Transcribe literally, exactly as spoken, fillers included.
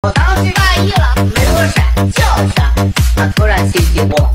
我当时大意了，没躲闪，叫一下，他突然袭击我。